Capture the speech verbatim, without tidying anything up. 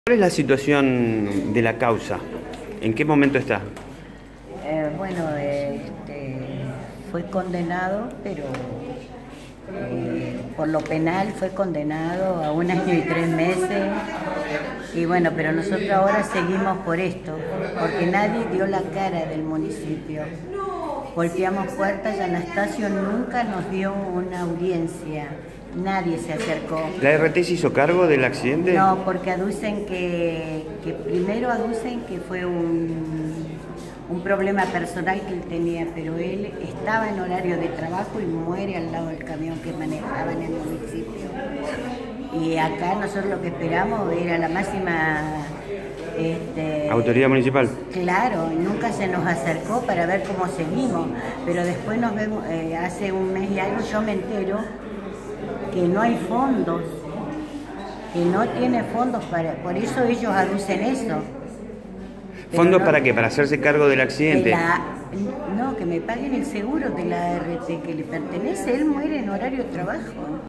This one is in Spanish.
¿Cuál es la situación de la causa? ¿En qué momento está? Eh, bueno, eh, este, fue condenado, pero eh, por lo penal fue condenado a un año y tres meses. Y bueno, pero nosotros ahora seguimos por esto, porque nadie dio la cara del municipio. Golpeamos puertas y Anastasio nunca nos dio una audiencia. Nadie se acercó. ¿La R T se hizo cargo del accidente? No, porque aducen que, que primero aducen que fue un, un problema personal que él tenía, pero él estaba en horario de trabajo y muere al lado del camión que manejaba en el municipio. Y acá nosotros lo que esperamos era la máxima este, ¿Autoridad municipal? Claro, y nunca se nos acercó para ver cómo seguimos, pero después nos vemos, eh, hace un mes y algo yo me entero que no hay fondos, que no tiene fondos para, por eso ellos aducen eso. ¿Fondos no, para qué? ¿Para hacerse cargo del accidente? De la, no, que me paguen el seguro de la A R T que le pertenece, él muere en horario de trabajo.